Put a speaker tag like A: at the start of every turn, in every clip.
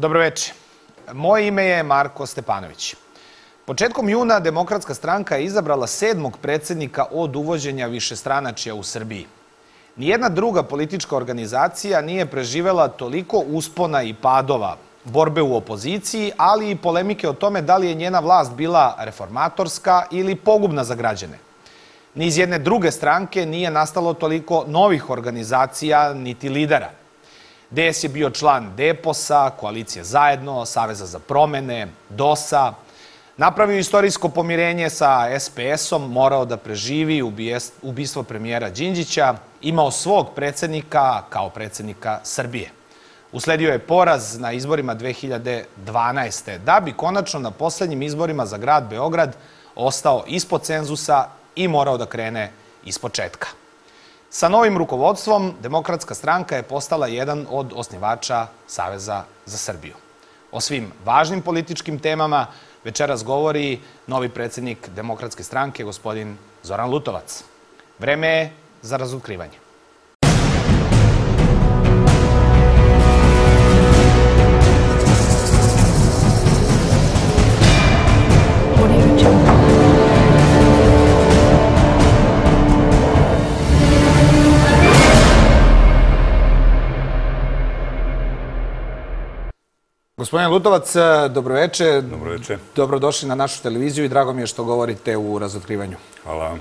A: Dobroveče. Moje ime je Marko Stepanović. Početkom juna Demokratska stranka je izabrala 7. predsednika od uvođenja višestranačja u Srbiji. Nijedna druga politička organizacija nije preživela toliko uspona i padova, borbe u opoziciji, ali i polemike o tome da li je njena vlast bila reformatorska ili pogubna za građane. Ni iz jedne druge stranke nije nastalo toliko novih organizacija niti lidera. DS je bio član DEPOS-a, Koalicije Zajedno, Saveza za promene, DOS-a, napravio istorijsko pomirenje sa SPS-om, morao da preživi ubistvo premijera Đinđića, imao svog predsednika kao predsednika Srbije. Usledio je poraz na izborima 2012. da bi konačno na poslednjim izborima za grad Beograd ostao ispod cenzusa i morao da krene ispočetka. Sa novim rukovodstvom Demokratska stranka je postala jedan od osnivača Saveza za Srbiju. O svim važnim političkim temama večeras govori novi predsednik Demokratske stranke, gospodin Zoran Lutovac. Vreme je za razotkrivanje. Gospodine Lutovac, dobroveče.
B: Dobroveče.
A: Dobrodošli na našu televiziju i drago mi je što govorite u razotkrivanju.
B: Hvala.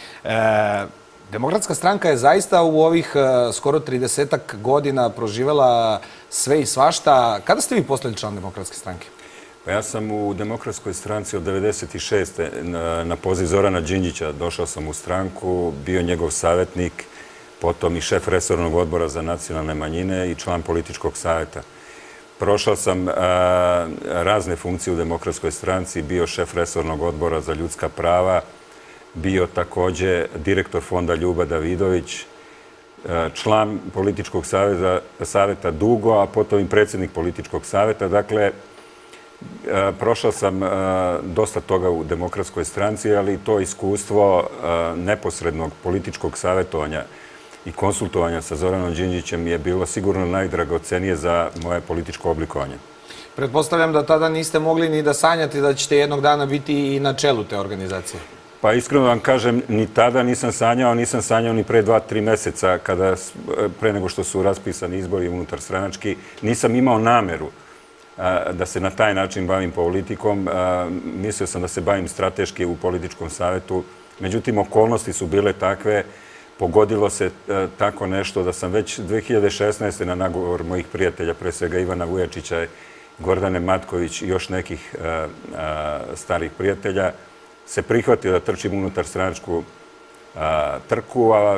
A: Demokratska stranka je zaista u ovih skoro 30-ak godina proživela sve i svašta. Kada ste vi postali član Demokratske stranke?
B: Pa ja sam u Demokratskoj stranci od 1996. na poziv Zorana Đinđića došao sam u stranku, bio njegov savjetnik, potom i šef resornog odbora za nacionalne manjine i član političkog savjeta. Prošao sam razne funkcije u Demokratskoj stranci, bio šef resornog odbora za ljudska prava, bio takođe direktor fonda Ljuba Davidović, član političkog savjeta dugo, a potom i predsednik političkog savjeta. Dakle, prošao sam dosta toga u Demokratskoj stranci, ali to iskustvo neposrednog političkog savjetovanja i konsultovanja sa Zoranom Đinđićem je bilo sigurno najdragocenije za moje političko oblikovanje.
A: Pretpostavljam da tada niste mogli ni da sanjate da ćete jednog dana biti i na čelu te organizacije.
B: Pa iskreno vam kažem, ni tada nisam sanjao ni pre 2-3 meseca, pre nego što su raspisani izbori unutar stranački, nisam imao nameru da se na taj način bavim politikom. Mislio sam da se bavim strateški u političkom savjetu, međutim, okolnosti su bile takve, pogodilo se tako nešto da sam već 2016. na nagovor mojih prijatelja, pre svega Ivana Vujačića, Gordane Matković i još nekih starih prijatelja, se prihvatio da trčim unutar stranačku trku, a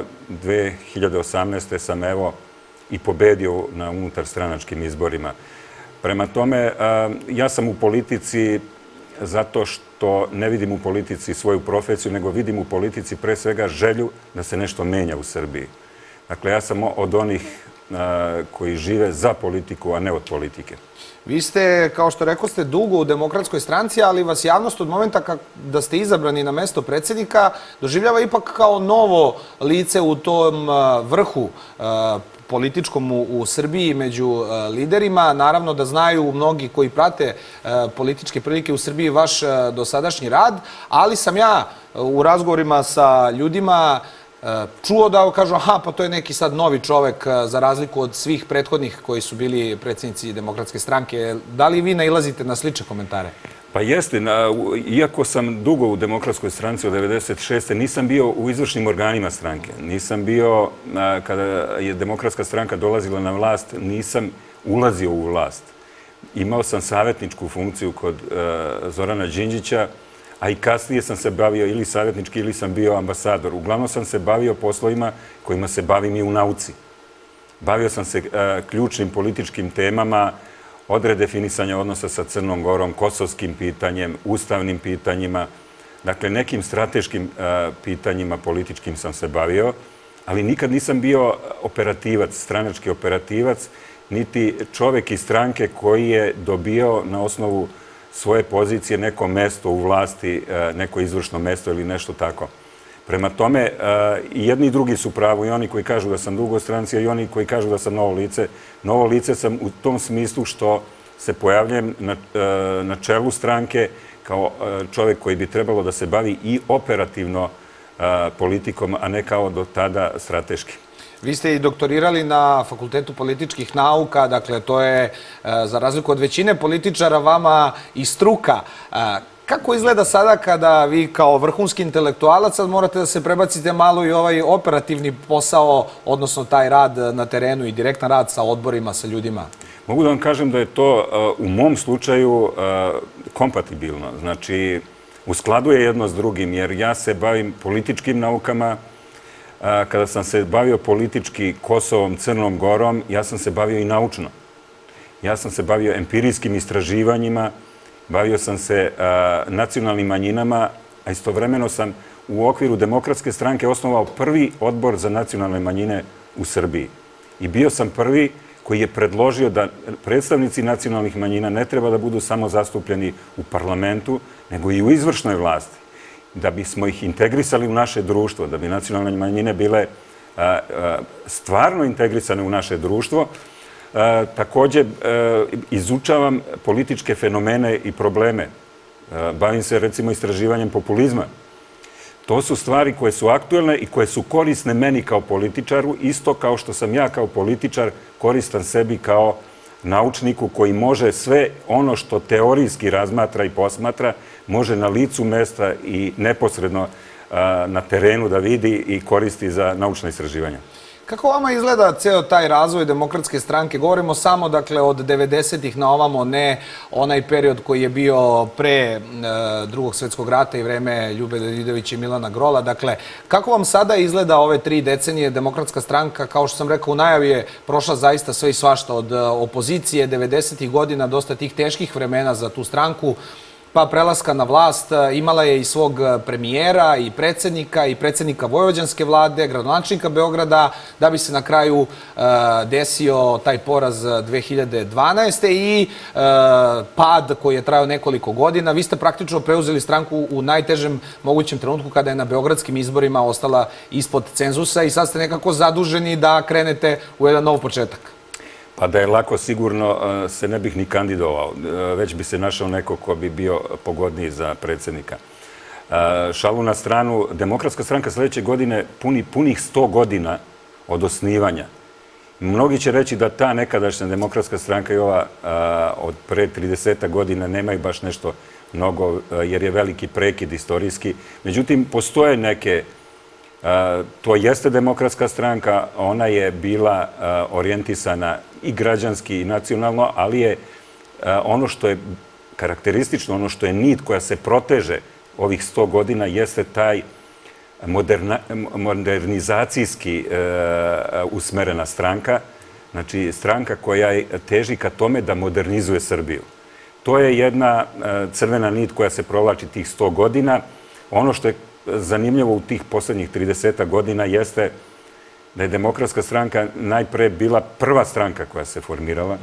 B: 2018. sam i pobedio na unutar stranačkim izborima. Prema tome, ja sam u politici zato što ne vidim u politici svoju profesiju, nego vidim u politici pre svega želju da se nešto menja u Srbiji. Dakle, ja sam od onih koji žive za politiku, a ne od politike.
A: Vi ste, kao što rekoste, dugo u Demokratskoj stranci, ali vas javnost od momenta da ste izabrani na mesto predsednika doživljava ipak kao novo lice u tom vrhu političkom u Srbiji među liderima. Naravno da znaju mnogi koji prate političke prilike u Srbiji vaš dosadašnji rad, ali sam ja u razgovorima sa ljudima čuo da kažu, aha, pa to je neki sad novi čovek za razliku od svih prethodnih koji su bili predsjednici Demokratske stranke. Da li vi nailazite na slične komentare?
B: Pa jeste. Iako sam dugo u Demokratskoj stranci od 1996. nisam bio u izvršnim organima stranke. Nisam bio, kada je Demokratska stranka dolazila na vlast, nisam ulazio u vlast. Imao sam savjetničku funkciju kod Zorana Đinđića, a i kasnije sam se bavio ili savjetnički ili sam bio ambasador. Uglavnom sam se bavio poslovima kojima se bavim i u nauci. Bavio sam se ključnim političkim temama, od redefinisanja odnosa sa Crnom Gorom, kosovskim pitanjem, ustavnim pitanjima. Dakle, nekim strateškim pitanjima političkim sam se bavio, ali nikad nisam bio operativac, stranački operativac, niti čovek iz stranke koji je dobio na osnovu svoje pozicije neko mesto u vlasti, neko izvršno mesto ili nešto tako. Prema tome, i jedni i drugi su pravo, i oni koji kažu da sam dugo u stranci, i oni koji kažu da sam novo lice. Novo lice sam u tom smislu što se pojavljujem na čelu stranke kao čovjek koji bi trebalo da se bavi i operativno politikom, a ne kao do tada strateški.
A: Vi ste i doktorirali na Fakultetu političkih nauka, dakle to je, za razliku od većine političara, vama i struka. Kako izgleda sada kada vi kao vrhunski intelektualac sad morate da se prebacite malo i ovaj operativni posao, odnosno taj rad na terenu i direktan rad sa odborima, sa ljudima?
B: Mogu da vam kažem da je to u mom slučaju kompatibilno. Znači, u skladu je jedno s drugim, jer ja se bavim političkim naukama. Kada sam se bavio politički Kosovom, Crnom Gorom, ja sam se bavio i naučno. Ja sam se bavio empirijskim istraživanjima, bavio sam se nacionalnim manjinama, a istovremeno sam u okviru Demokratske stranke osnovao prvi odbor za nacionalne manjine u Srbiji. I bio sam prvi koji je predložio da predstavnici nacionalnih manjina ne treba da budu samo zastupljeni u parlamentu, nego i u izvršnoj vlasti. Da bismo ih integrisali u naše društvo, da bi nacionalne manjine bile stvarno integrisane u naše društvo. Također izučavam političke fenomene i probleme. Bavim se recimo istraživanjem populizma. To su stvari koje su aktuelne i koje su korisne meni kao političaru, isto kao što sam ja kao političar koristan sebi kao naučniku koji može sve ono što teorijski razmatra i posmatra, može na licu mesta i neposredno na terenu da vidi i koristi za naučna istraživanja.
A: Kako vama izgleda ceo taj razvoj Demokratske stranke? Govorimo samo, dakle, od 90-ih na ovamo, ne onaj period koji je bio pre Drugog svjetskog rata i vreme Ljube Davidovića i Milana Grola. Dakle, kako vam sada izgleda ove 3 decenije Demokratska stranka? Kao što sam rekao, u najavi je prošla zaista sve i svašta od opozicije, 90-ih godina, dosta tih teških vremena za tu stranku, pa prelaska na vlast. Imala je i svog premijera i predsjednika Vojvođanske vlade, gradonačelnika Beograda, da bi se na kraju desio taj poraz 2012. i pad koji je trajao nekoliko godina. Vi ste praktično preuzeli stranku u najtežem mogućem trenutku kada je na beogradskim izborima ostala ispod cenzusa i sad ste nekako zaduženi da krenete u jedan nov početak.
B: Pa da je lako, sigurno se ne bih ni kandidovao. Već bi se našao neko ko bi bio pogodniji za predsjednika. Šalu na stranu, Demokratska stranka sljedeće godine puni punih 100 godina od osnivanja. Mnogi će reći da ta nekadašnja Demokratska stranka i ova od pre 30 godina nemaju baš nešto mnogo, jer je veliki prekid istorijski. Međutim, postoje neke. To jeste Demokratska stranka, ona je bila orijentisana i građanski i nacionalno, ali je ono što je karakteristično, ono što je nit koja se proteže ovih 100 godina, jeste taj modernizacijski usmerena stranka, znači stranka koja teži ka tome da modernizuje Srbiju. To je jedna crvena nit koja se provlači tih 100 godina. Ono što je zanimljivo u tih posljednjih 30 godina jeste da je Demokratska stranka najpre bila prva stranka koja se formirala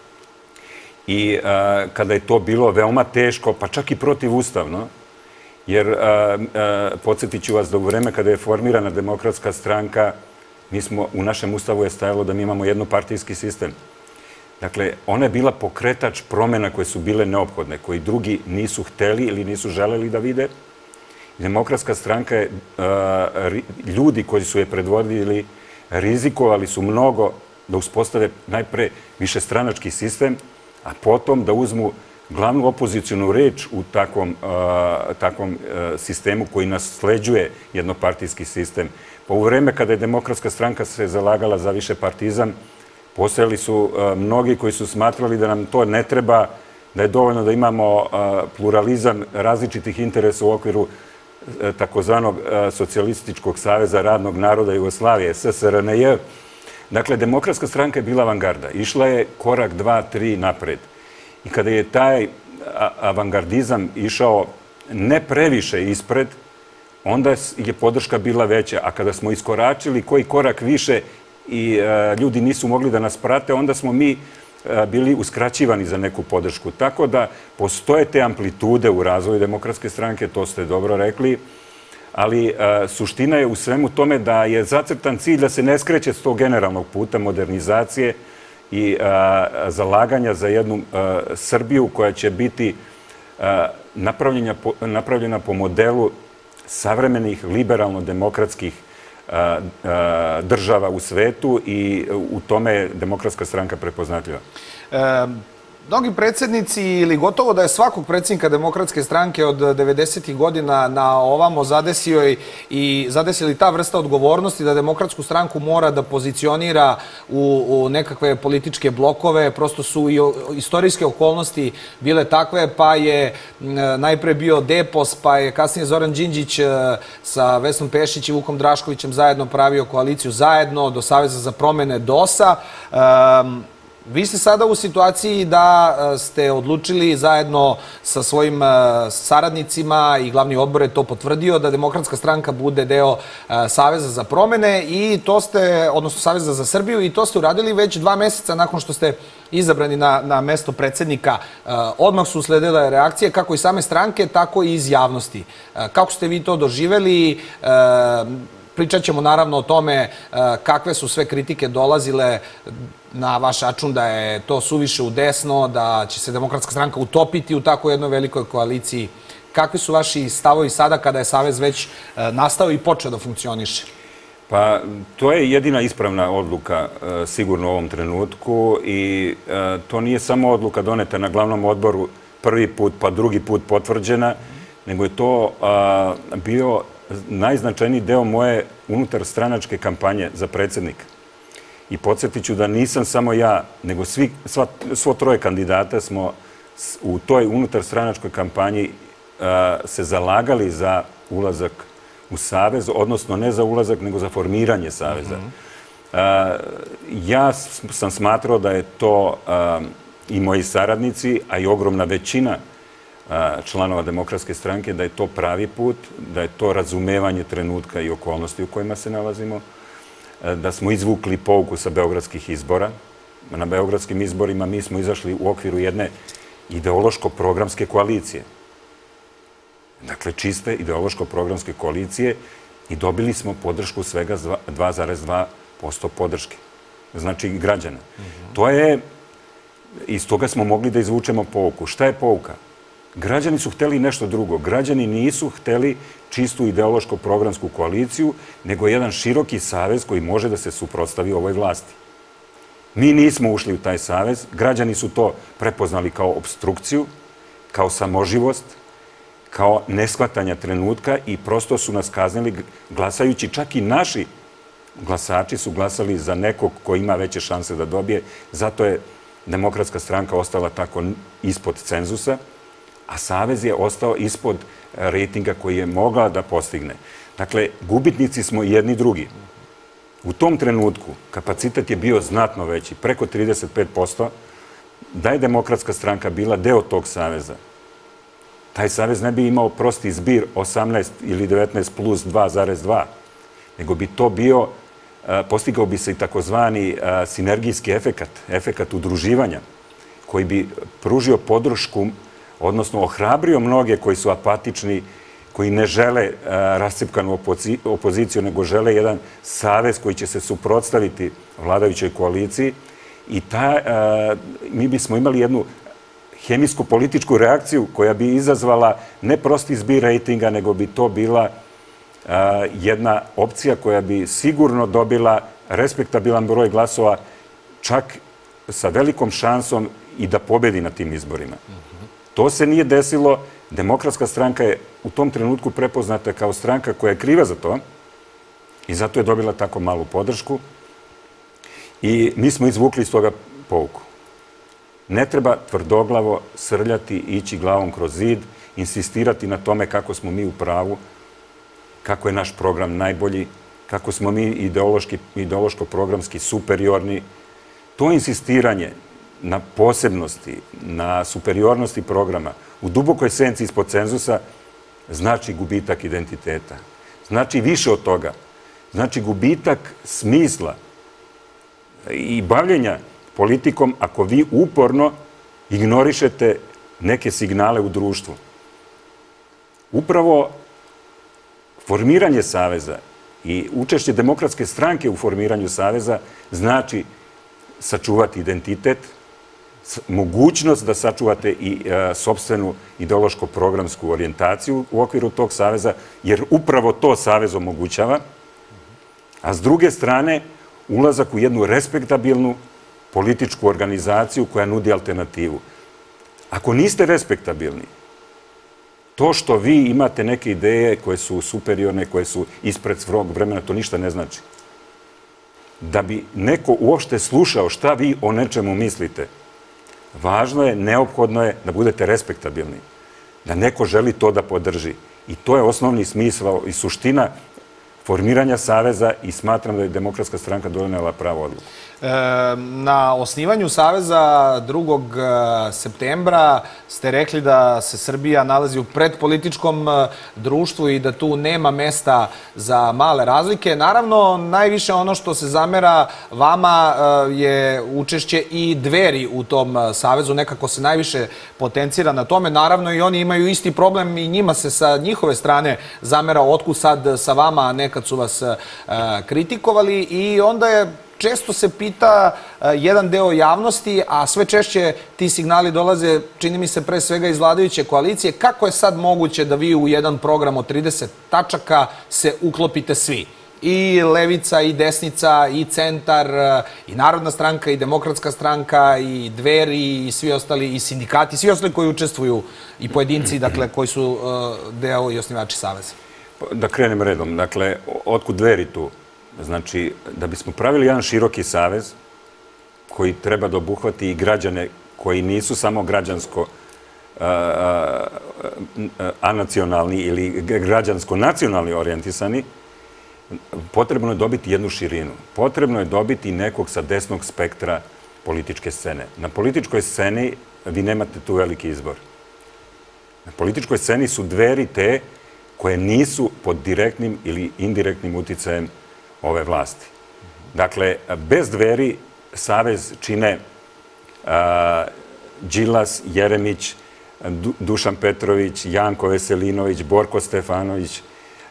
B: i kada je to bilo veoma teško, pa čak i protivustavno, jer podsjetit ću vas da u vreme kada je formirana Demokratska stranka, u našem ustavu je stajalo da mi imamo jednopartijski sistem. Dakle, ona je bila pokretač promjena koje su bile neophodne, koji drugi nisu hteli ili nisu želeli da vide. Demokratska stranka je, ljudi koji su je predvodili, rizikovali su mnogo da uspostave najpre višestranački sistem, a potom da uzmu glavnu opozicijonu reč u takvom sistemu koji nasleđuje jednopartijski sistem. Pa u vreme kada je Demokratska stranka se zalagala za višepartizam, postojali su mnogi koji su smatrali da nam to ne treba, da je dovoljno da imamo pluralizam različitih interesa u okviru takozvanog Socijalističkog saveza radnog naroda Jugoslavije, SSRNJ. Dakle, Demokratska stranka je bila avangarda. Išla je korak 2, 3 napred. I kada je taj avangardizam išao ne previše ispred, onda je podrška bila veća. A kada smo iskoračili koji korak više i ljudi nisu mogli da nas prate, onda smo mi bili uskraćivani za neku podršku. Tako da postoje te amplitude u razvoju Demokratske stranke, to ste dobro rekli, ali suština je u svemu tome da je zacrtan cilj da se ne skreće s tog generalnog puta modernizacije i zalaganja za jednu Srbiju koja će biti napravljena po modelu savremenih liberalno-demokratskih država u svetu i u tome je Demokratska stranka prepoznatljiva.
A: Mnogi predsjednici ili gotovo da je svakog predsjednika Demokratske stranke od 90. godina na ovamo zadesili ta vrsta odgovornosti da Demokratsku stranku mora da pozicionira u nekakve političke blokove. Prosto su i istorijske okolnosti bile takve, pa je najpre bio Depos, pa je kasnije Zoran Đinđić sa Vesnom Pešić i Vukom Draškovićem zajedno pravio koaliciju zajedno do Saveza za promene DOS-a. Vi ste sada u situaciji da ste odlučili zajedno sa svojim saradnicima i glavni odbor je to potvrdio da Demokratska stranka bude deo Saveza za promene i to ste, odnosno Saveza za Srbiju, i to ste uradili već 2 meseca nakon što ste izabrani na mesto predsjednika. Odmah su usledile reakcije kako iz same stranke, tako i iz javnosti. Kako ste vi to doživeli? Pričat ćemo naravno o tome kakve su sve kritike dolazile na vaš račun da je to suviše u desno, da će se Demokratska stranka utopiti u tako jednoj velikoj koaliciji. Kakvi su vaši stavovi sada kada je Savez već nastao i počeo da funkcioniše?
B: Pa to je jedina ispravna odluka sigurno u ovom trenutku i to nije samo odluka doneta na glavnom odboru prvi put pa drugi put potvrđena, nego je to bio najznačajniji deo moje unutarstranačke kampanje za predsjednika. I podsjetit ću da nisam samo ja, nego svo 3 kandidata smo u toj unutarstranačkoj kampanji se zalagali za ulazak u Savez, odnosno ne za ulazak, nego za formiranje Saveza. Ja sam smatrao da je to i moji saradnici, a i ogromna većina članova Demokratske stranke, da je to pravi put, da je to razumevanje trenutka i okolnosti u kojima se nalazimo, da smo izvukli pouku sa beogradskih izbora. Na beogradskim izborima mi smo izašli u okviru jedne ideološko-programske koalicije. Dakle, čiste ideološko-programske koalicije i dobili smo podršku svega 2,2% podrške. Znači, građana. To je, iz toga smo mogli da izvučemo pouku. Šta je pouka? Građani su hteli nešto drugo. Građani nisu hteli čistu ideološko-programsku koaliciju, nego jedan široki savez koji može da se suprotstavi ovoj vlasti. Mi nismo ušli u taj savez. Građani su to prepoznali kao obstrukciju, kao samoživost, kao neshvatanja trenutka i prosto su nas kaznili glasajući. Čak i naši glasači su glasali za nekog ko ima veće šanse da dobije. Zato je Demokratska stranka ostala tako ispod cenzusa, a Savez je ostao ispod rejtinga koji je mogla da postigne. Dakle, gubitnici smo jedni drugi. U tom trenutku kapacitet je bio znatno veći, preko 35%. Da je Demokratska stranka bila deo tog Saveza, taj Savez ne bi imao prosti zbir 18 ili 19 plus 2,2, nego bi to bio, postigao bi se i takozvani sinergijski efekat udruživanja, koji bi pružio podršku, odnosno ohrabrio mnoge koji su apatični, koji ne žele rascipkanu opoziciju, nego žele jedan savez koji će se suprotstaviti vladajućoj koaliciji i mi bismo imali jednu hemijsko-političku reakciju koja bi izazvala ne prosti zbir rejtinga, nego bi to bila jedna opcija koja bi sigurno dobila respektabilan broj glasova, čak sa velikom šansom i da pobedi na tim izborima. To se nije desilo. Demokratska stranka je u tom trenutku prepoznata kao stranka koja je kriva za to i zato je dobila tako malu podršku i mi smo izvukli iz toga pouku. Ne treba tvrdoglavo srljati, ići glavom kroz zid, insistirati na tome kako smo mi u pravu, kako je naš program najbolji, kako smo mi ideološko-programski superiorni. To insistiranje na posebnosti, na superiornosti programa, u dubokoj senci ispod cenzusa, znači gubitak identiteta. Znači više od toga. Znači gubitak smisla i bavljenja politikom ako vi uporno ignorišete neke signale u društvu. Upravo formiranje Saveza i učešće Demokratske stranke u formiranju Saveza znači sačuvati identitet, mogućnost da sačuvate i sopstvenu ideološko-programsku orijentaciju u okviru tog saveza, jer upravo to savez omogućava, a s druge strane ulazak u jednu respektabilnu političku organizaciju koja nudi alternativu. Ako niste respektabilni, to što vi imate neke ideje koje su superiorne, koje su ispred svog vremena, to ništa ne znači. Da bi neko uopšte slušao šta vi o nečemu mislite, važno je, neophodno je da budete respektabilni, da neko želi to da podrži. I to je osnovni smisao i suština formiranja saveza i smatram da je Demokratska stranka donela pravu odluku.
A: Na osnivanju Saveza 2. septembra ste rekli da se Srbija nalazi u predpolitičkom društvu i da tu nema mesta za male razlike. Naravno, najviše ono što se zamera vama je učešće i Dveri u tom savezu. Nekako se najviše potencira na tome. Naravno, i oni imaju isti problem i njima se sa njihove strane zamera otkud sad sa vama, a nekad su vas kritikovali i onda je često se pita jedan deo javnosti, a sve češće ti signali dolaze, čini mi se, pre svega iz vladajuće koalicije, kako je sad moguće da vi u jedan program od 30 tačaka se uklopite svi? I levica, i desnica, i centar, i Narodna stranka, i Demokratska stranka, i Dveri, i svi ostali, i sindikati, svi ostali koji učestvuju, i pojedinci, dakle, koji su deo i osnivači Saveza.
B: Da krenem redom. Dakle, otkud Dveri tu? Znači, da bismo pravili jedan široki savez koji treba da obuhvati i građane koji nisu samo građansko anacionalni ili građansko-nacionalni orijentisani, potrebno je dobiti jednu širinu. Potrebno je dobiti nekog sa desnog spektra političke scene. Na političkoj sceni vi nemate tu veliki izbor. Na političkoj sceni su Dveri te koje nisu pod direktnim ili indirektnim uticajem ove vlasti. Dakle, bez Dveri savez čine Đilas, Jeremić, Dušan Petrović, Janko Veselinović, Borko Stefanović,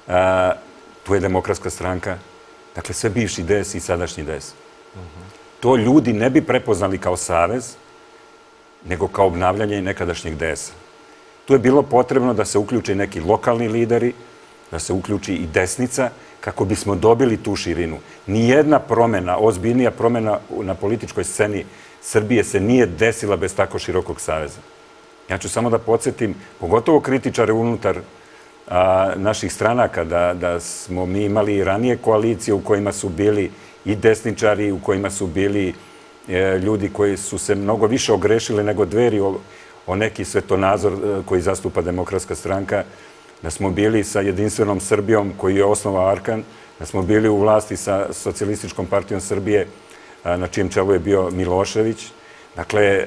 B: tu je Demokratska stranka, dakle sve bivši DS i sadašnji DS. To ljudi ne bi prepoznali kao savez, nego kao obnavljanje nekadašnjeg DS-a. Tu je bilo potrebno da se uključe neki lokalni lideri, da se uključi i desnica, kako bismo dobili tu širinu. Nijedna promena, ozbiljnija promena na političkoj sceni Srbije se nije desila bez tako širokog saveza. Ja ću samo da podsjetim, pogotovo kritičare unutar naših stranaka, da smo mi imali ranije koalicije u kojima su bili i desničari, u kojima su bili ljudi koji su se mnogo više ogrešili nego Dveri o neki svetonazor koji zastupa Demokratska stranka, da smo bili sa Jedinstvenom Srbijom koji je osnovao Arkan, da smo bili u vlasti sa Socijalističkom partijom Srbije na čijem čelu je bio Milošević. Dakle,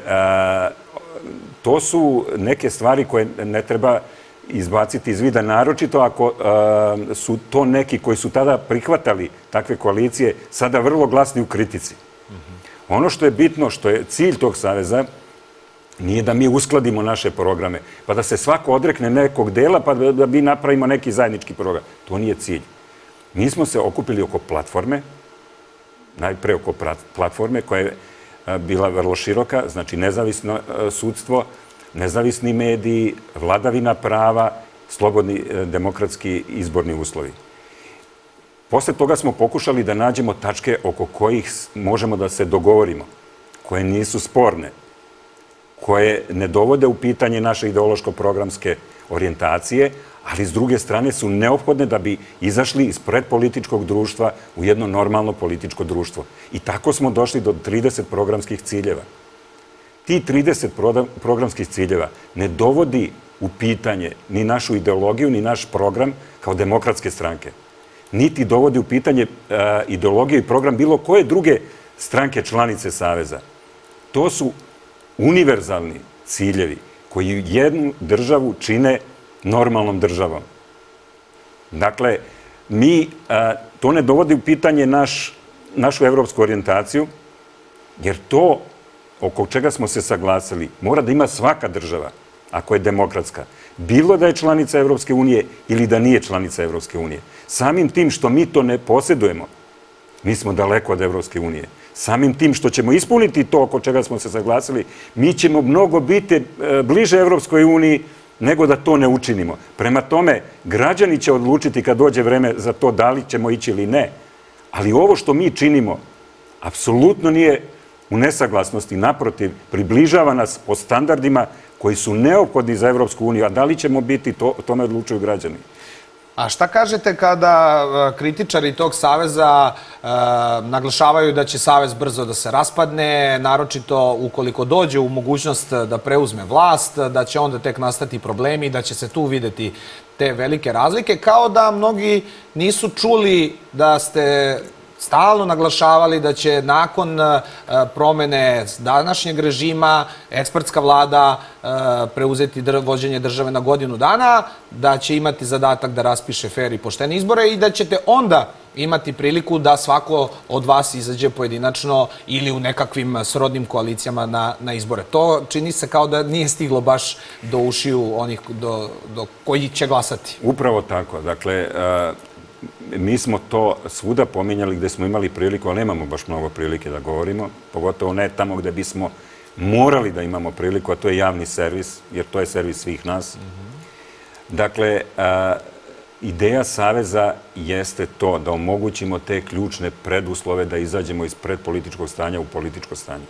B: to su neke stvari koje ne treba izbaciti iz vida, naročito ako su to neki koji su tada prihvatali takve koalicije, sada vrlo glasni u kritici. Ono što je bitno, što je cilj tog saveza, nije da mi uskladimo naše programe, pa da se svako odrekne nekog dela, pa da mi napravimo neki zajednički program. To nije cilj. Mi smo se okupili oko platforme, najpre oko platforme koja je bila vrlo široka, znači nezavisno sudstvo, nezavisni mediji, vladavina prava, slobodni demokratski izborni uslovi. Posle toga smo pokušali da nađemo tačke oko kojih možemo da se dogovorimo, koje nisu sporne, koje ne dovode u pitanje naše ideološko-programske orijentacije, ali s druge strane su neophodne da bi izašli iz predpolitičkog društva u jedno normalno političko društvo. I tako smo došli do 30 programskih ciljeva. Ti 30 programskih ciljeva ne dovodi u pitanje ni našu ideologiju, ni naš program kao Demokratske stranke. Niti dovodi u pitanje ideologiju i program bilo koje druge stranke članice Saveza. To su univerzalni ciljevi koji jednu državu čine normalnom državom. Dakle, to ne dovodi u pitanje našu evropsku orijentaciju, jer to oko čega smo se saglasili mora da ima svaka država, ako je demokratska, bilo da je članica Evropske unije ili da nije članica Evropske unije. Samim tim što mi to ne posjedujemo, mi smo daleko od Evropske unije. Samim tim što ćemo ispuniti to oko čega smo se saglasili, mi ćemo mnogo biti bliže Evropskoj uniji nego da to ne učinimo. Prema tome, građani će odlučiti kad dođe vreme za to da li ćemo ići ili ne. Ali ovo što mi činimo apsolutno nije u nesaglasnosti. Naprotiv, približava nas po standardima koji su neophodni za Evropsku uniju. A da li ćemo biti, o tome odlučuju građani.
A: A šta kažete kada kritičari tog saveza naglašavaju da će savez brzo da se raspadne, naročito ukoliko dođe u mogućnost da preuzme vlast, da će onda tek nastati problemi, da će se tu videti te velike razlike, kao da mnogi nisu čuli da ste stalno naglašavali da će nakon promene današnjeg režima ekspertska vlada preuzeti vođenje države na godinu dana, da će imati zadatak da raspiše fer i poštene izbore i da ćete onda imati priliku da svako od vas izađe pojedinačno ili u nekakvim srodnim koalicijama na izbore. To čini se kao da nije stiglo baš do ušiju onih do koji će glasati.
B: Upravo tako. Dakle, mi smo to svuda pominjali gde smo imali priliku, ali nemamo baš mnogo prilike da govorimo, pogotovo ne tamo gde bismo morali da imamo priliku, a to je javni servis, jer to je servis svih nas. Dakle, ideja Saveza jeste to da omogućimo te ključne preduslove da izađemo iz predpolitičkog stanja u političko stanje.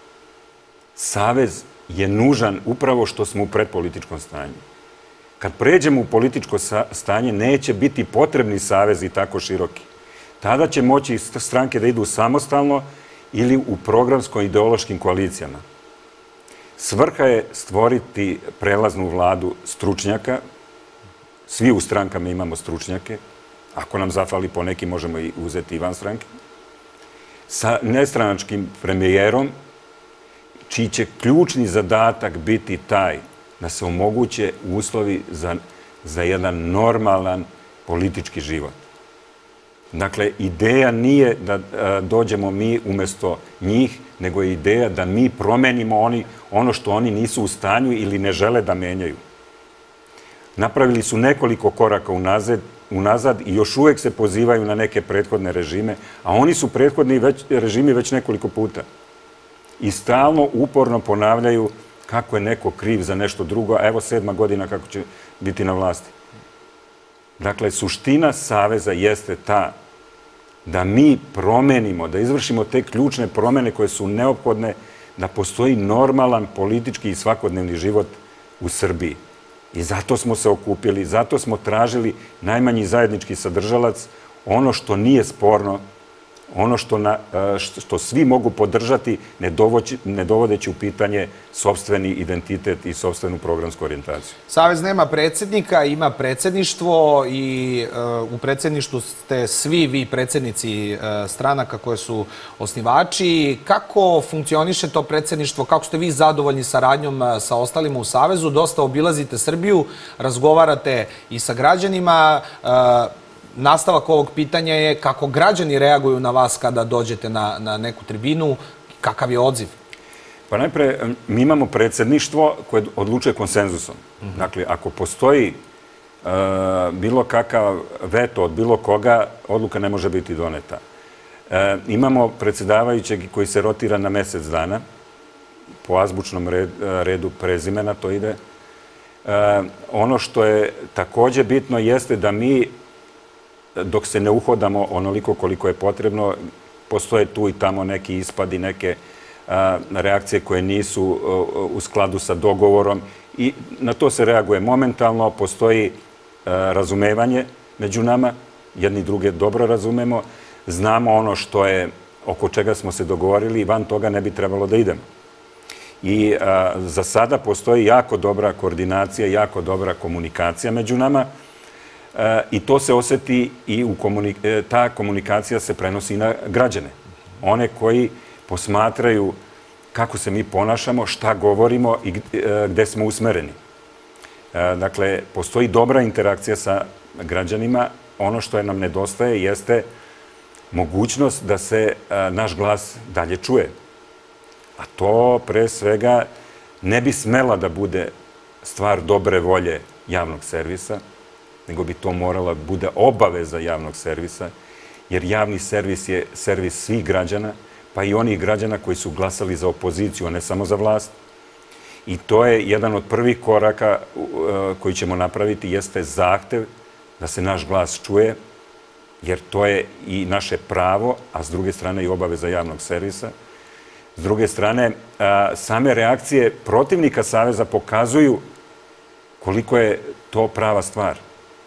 B: Savez je nužan upravo što smo u predpolitičkom stanju. Kad pređemo u političko stanje, neće biti potrebni savezi tako široki. Tada će moći stranke da idu samostalno ili u programsko-ideološkim koalicijama. Svrha je stvoriti prelaznu vladu stručnjaka. Svi u strankama imamo stručnjake. Ako nam zafali po neki, možemo i uzeti i van stranke. Sa nestranačkim premijerom, čiji će ključni zadatak biti taj da se omoguće uslovi za jedan normalan politički život. Dakle, ideja nije da dođemo mi umesto njih, nego je ideja da mi promenimo ono što oni nisu u stanju ili ne žele da menjaju. Napravili su nekoliko koraka unazad i još uvek se pozivaju na neke prethodne režime, a oni su prethodni režimi već nekoliko puta. I stalno, uporno ponavljaju kako je neko kriv za nešto drugo, a evo 7. godina kako će biti na vlasti. Dakle, suština Saveza jeste ta da mi promenimo, da izvršimo te ključne promene koje su neophodne da postoji normalan politički i svakodnevni život u Srbiji. I zato smo se okupili, zato smo tražili najmanji zajednički sadržalac, ono što nije sporno, ono što svi mogu podržati, ne dovodeći u pitanje sopstveni identitet i sopstvenu programsku orijentaciju.
A: Savez nema predsjednika, ima predsjedništvo i u predsjedništvu ste svi vi predsjednici stranaka koje su osnivači. Kako funkcioniše to predsjedništvo? Kako ste vi zadovoljni saradnjom sa ostalima u Savezu? Dosta obilazite Srbiju, razgovarate i sa građanima. Nastavak ovog pitanja je kako građani reaguju na vas kada dođete na neku tribinu, kakav je odziv?
B: Pa najpre, mi imamo predsjedništvo koje odlučuje konsenzusom. Dakle, ako postoji bilo kakav veto od bilo koga, odluka ne može biti doneta. Imamo predsjedavajućeg koji se rotira na mesec dana, po azbučnom redu prezimena to ide. Ono što je takođe bitno jeste da mi, dok se ne uhodamo onoliko koliko je potrebno, postoje tu i tamo neki ispadi, neke reakcije koje nisu u skladu sa dogovorom i na to se reaguje momentalno, postoji razumevanje među nama, jedni druge dobro razumemo, znamo ono što je, oko čega smo se dogovorili i van toga ne bi trebalo da idemo. I za sada postoji jako dobra koordinacija, jako dobra komunikacija među nama, i to se oseti i ta komunikacija se prenosi i na građane. One koji posmatraju kako se mi ponašamo, šta govorimo i gde smo usmereni. Dakle, postoji dobra interakcija sa građanima. Ono što nam nedostaje jeste mogućnost da se naš glas dalje čuje. A to pre svega ne bi smela da bude stvar dobre volje javnog servisa, nego bi to morala bude obaveza javnog servisa, jer javni servis je servis svih građana, pa i onih građana koji su glasali za opoziciju, a ne samo za vlast. I to je jedan od prvih koraka koji ćemo napraviti, jeste zahtev da se naš glas čuje, jer to je i naše pravo, a s druge strane i obaveza javnog servisa. S druge strane, same reakcije protivnika Saveza pokazuju koliko je to prava stvar.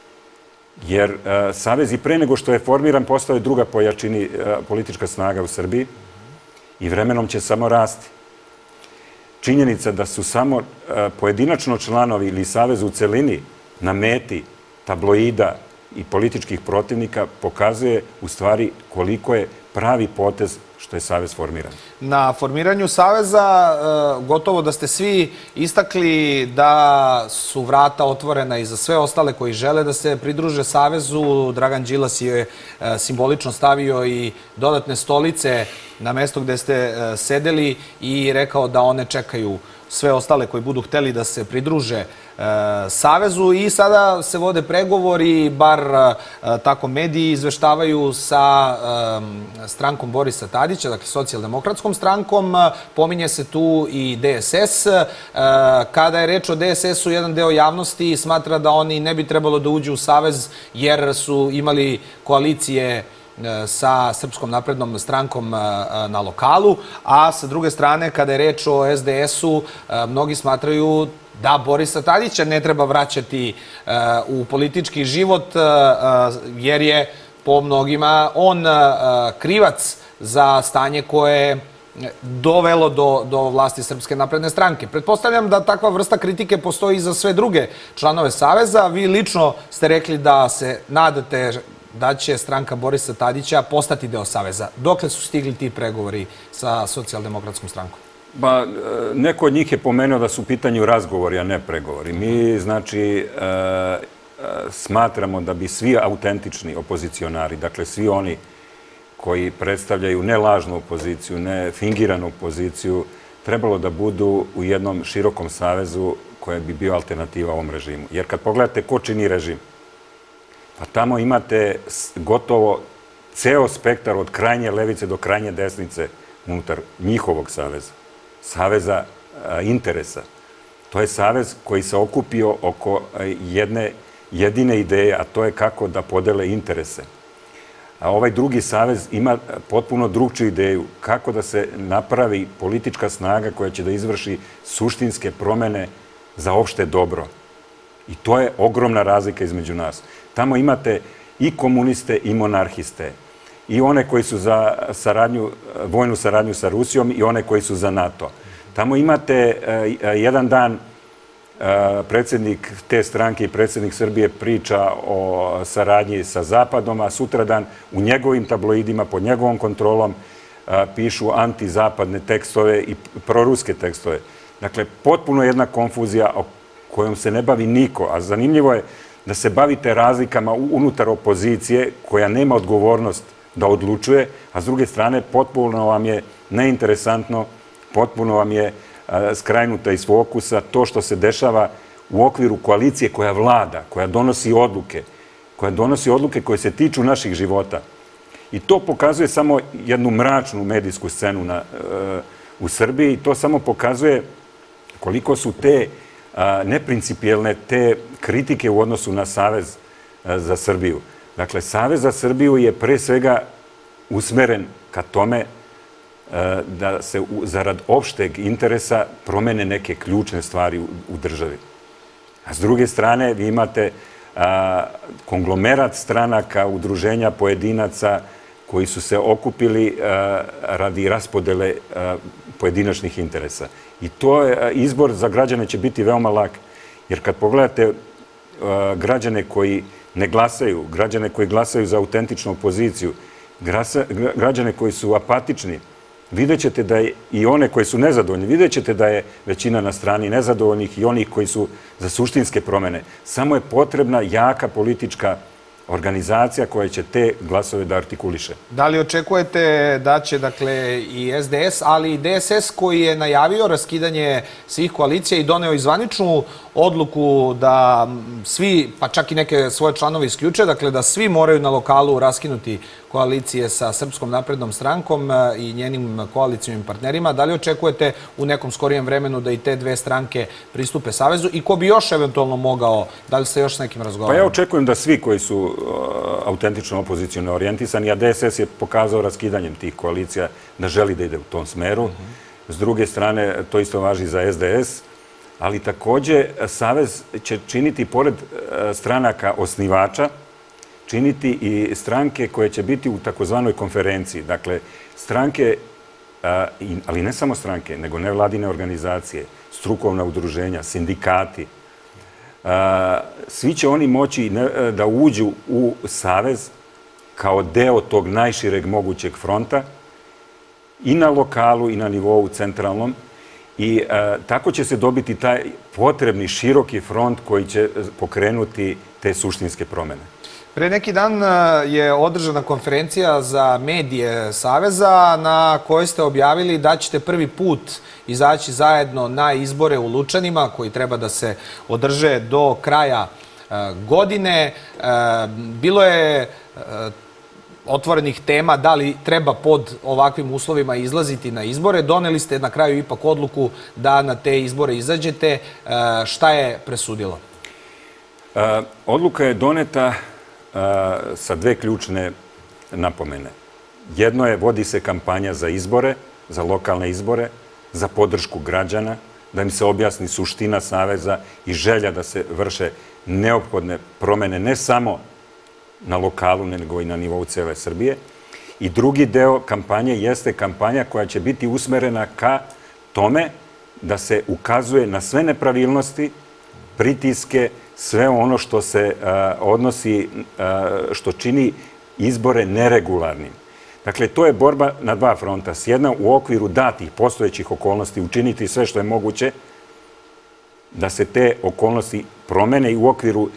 B: Jer Savez i pre nego što je formiran postao je druga po jačini politička snaga u Srbiji i vremenom će samo rasti. Činjenica da su samo pojedinačno članovi ili Savez u celini na meti tabloida i političkih protivnika pokazuje u stvari koliko je pravi potez što je Savez formiran.
A: Na formiranju Saveza gotovo da ste svi istakli da su vrata otvorena i za sve ostale koji žele da se pridruže Savezu. Dragan Đilas je simbolično stavio i dodatne stolice na mesto gde ste sedeli i rekao da one čekaju sve ostale koji budu hteli da se pridruže Savezu i sada se vode pregovori, bar tako mediji izveštavaju, sa strankom Borisa Tadića, dakle socijaldemokratskom strankom. Pominje se tu i DSS. Kada je reč o DSS-u, jedan deo javnosti smatra da oni ne bi trebalo da uđu u Savez jer su imali koalicije sa Srpskom naprednom strankom na lokalu, a sa druge strane, kada je reč o SDS-u, mnogi smatraju da Borisa Tadića ne treba vraćati u politički život, jer je po mnogima on krivac za stanje koje je dovelo do vlasti Srpske napredne stranke. Pretpostavljam da takva vrsta kritike postoji i za sve druge članove Saveza. Vi lično ste rekli da se nadate da će stranka Borisa Tadića postati deo Saveza. Dokle su stigli ti pregovori sa socijaldemokratskom strankom?
B: Ba, neko od njih je pomenuo da su u pitanju razgovori, a ne pregovori. Mi, znači, smatramo da bi svi autentični opozicionari, dakle svi oni koji predstavljaju ne lažnu opoziciju, ne fingiranu opoziciju, trebalo da budu u jednom širokom savezu koje bi bio alternativa ovom režimu. Jer kad pogledate ko čini režim, pa tamo imate gotovo ceo spektar od krajnje levice do krajnje desnice unutar njihovog saveza. Saveza interesa. To je savez koji se okupio oko jedne jedine ideje, a to je kako da podele interese. A ovaj drugi savez ima potpuno drugčiju ideju kako da se napravi politička snaga koja će da izvrši suštinske promene za opšte dobro. I to je ogromna razlika između nas. Tamo imate i komuniste i monarhiste, i one koji su za vojnu saradnju sa Rusijom i one koji su za NATO. Tamo imate jedan dan predsjednik te stranke i predsjednik Srbije priča o saradnji sa Zapadom, a sutradan u njegovim tabloidima, pod njegovom kontrolom, pišu antizapadne tekstove i proruske tekstove. Dakle, potpuno jedna konfuzija o kojom se ne bavi niko, a zanimljivo je da se bavite razlikama unutar opozicije koja nema odgovornost da odlučuje, a s druge strane potpuno vam je neinteresantno, potpuno vam je skrajnuta iz fokusa to što se dešava u okviru koalicije koja vlada, koja donosi odluke koje se tiču naših života. I to pokazuje samo jednu mračnu medijsku scenu u Srbiji i to samo pokazuje koliko su te neprincipijelne te kritike u odnosu na Savez za Srbiju. Dakle, Savez za Srbiju je pre svega usmeren ka tome da se zarad opšteg interesa promene neke ključne stvari u državi. A s druge strane, vi imate konglomerat stranaka, udruženja pojedinaca koji su se okupili radi raspodele pojedinačnih interesa. I to izbor za građane će biti veoma lak. Jer kad pogledate građane koji ne glasaju, građane koji glasaju za autentičnu opoziciju, građane koji su apatični, vidjet ćete da je i one koji su nezadovoljni, vidjet ćete da je većina na strani nezadovoljnih i onih koji su za suštinske promene. Samo je potrebna jaka politička organizacija koja će te glasove da artikuliše.
A: Da li očekujete da će, dakle, i SDS, ali i DSS koji je najavio raskidanje svih koalicija i doneo i zvaničnu odluku da svi, pa čak i neke svoje članove isključe, dakle da svi moraju na lokalu raskinuti koalicije sa Srpskom naprednom strankom i njenim koalicijnim partnerima. Da li očekujete u nekom skorijem vremenu da i te dve stranke pristupe savezu i ko bi još eventualno mogao, da li ste još s nekim razgovarali?
B: Pa ja očekujem da svi koji su autentično opoziciono orijentisani, a DSS je pokazao raskidanjem tih koalicija da želi da ide u tom smeru. S druge strane, to isto važi za SDS, ali takođe Savez će činiti, pored stranaka osnivača, činiti i stranke koje će biti u takozvanoj konferenciji. Dakle, stranke, ali ne samo stranke, nego nevladine organizacije, strukovna udruženja, sindikati. Svi će oni moći da uđu u Savez kao deo tog najšireg mogućeg fronta i na lokalu i na nivou centralnom. I tako će se dobiti taj potrebni široki front koji će pokrenuti te suštinske promene.
A: Pre neki dan je održana konferencija za medije Saveza na kojoj ste objavili da ćete prvi put izaći zajedno na izbore u Lučanima koji treba da se održe do kraja godine. Bilo je otvorenih tema da li treba pod ovakvim uslovima izlaziti na izbore. Doneli ste na kraju ipak odluku da na te izbore izađete. Šta je presudilo?
B: Odluka je doneta sa dve ključne napomene. Jedno je, vodi se kampanja za izbore, za lokalne izbore, za podršku građana, da im se objasni suština Saveza i želja da se vrše neophodne promene ne samo na lokalu, nego i na nivou cele Srbije. I drugi deo kampanje jeste kampanja koja će biti usmerena ka tome da se ukazuje na sve nepravilnosti, pritiske, sve ono što se odnosi, što čini izbore neregularnim. Dakle, to je borba na dva fronta. S jedna, u okviru datih postojećih okolnosti učiniti sve što je moguće da se te okolnosti promene i u okviru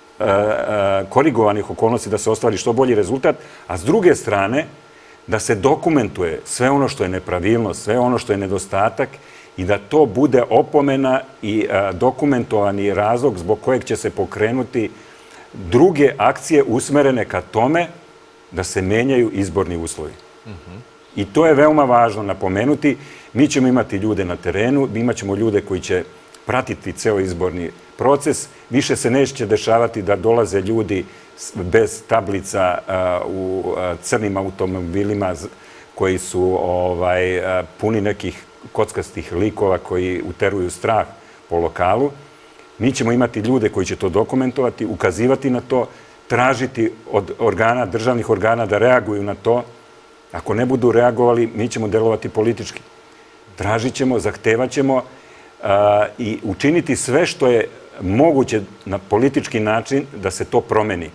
B: korigovanih okolnosti da se ostvari što bolji rezultat, a s druge strane da se dokumentuje sve ono što je nepravilnost, sve ono što je nedostatak i da to bude opomena i dokumentovani razlog zbog kojeg će se pokrenuti druge akcije usmerene ka tome da se menjaju izborni uslovi. I to je veoma važno napomenuti. Mi ćemo imati ljude na terenu, imat ćemo ljude koji će pratiti ceo izborni proces. Više se neće dešavati da dolaze ljudi bez tablica u crnim automobilima koji su puni nekih kockastih likova koji uteruju strah po lokalu. Mi ćemo imati ljude koji će to dokumentovati, ukazivati na to, tražiti od organa, državnih organa da reaguju na to. Ako ne budu reagovali, mi ćemo delovati politički. Tražit ćemo, zahtevat ćemo i učiniti sve što je moguće na politički način da se to promeni.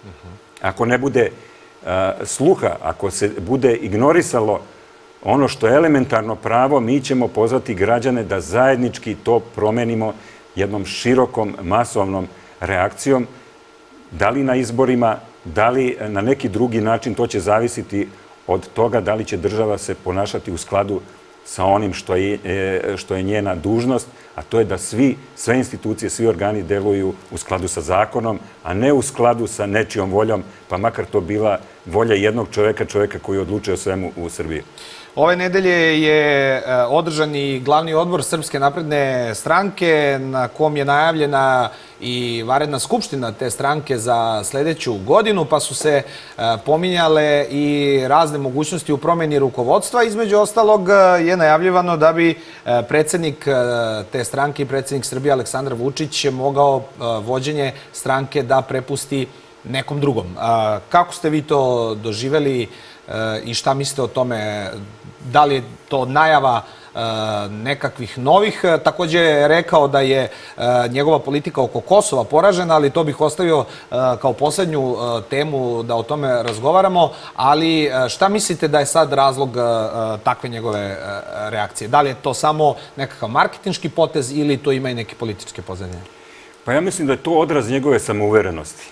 B: Ako ne bude sluha, ako se bude ignorisalo ono što je elementarno pravo, mi ćemo pozvati građane da zajednički to promenimo jednom širokom, masovnom reakcijom. Da li na izborima, da li na neki drugi način, to će zavisiti od toga da li će država se ponašati u skladu sa onim što je njena dužnost, a to je da sve institucije, svi organi deluju u skladu sa zakonom, a ne u skladu sa nečijom voljom, pa makar to bila volja jednog čoveka koji odlučuje o svemu u Srbiji.
A: Ove nedelje je održan i glavni odbor Srpske napredne stranke na kom je najavljena i vanredna skupština te stranke za sledeću godinu, pa su se pominjale i razne mogućnosti u promeni rukovodstva. Između ostalog je najavljivano da bi predsednik te stranke i predsednik Srbije Aleksandar Vučić mogao vođenje stranke da prepusti nekom drugom. Kako ste vi to doživeli i šta mislite o tome? Da li je to najava nekakvih novih? Takođe je rekao da je njegova politika oko Kosova poražena, ali to bih ostavio kao poslednju temu da o tome razgovaramo. Ali šta mislite da je sad razlog takve njegove reakcije? Da li je to samo nekakav marketinški potez ili to ima i neke političke pozadine?
B: Pa ja mislim da je to odraz njegove samouverenosti.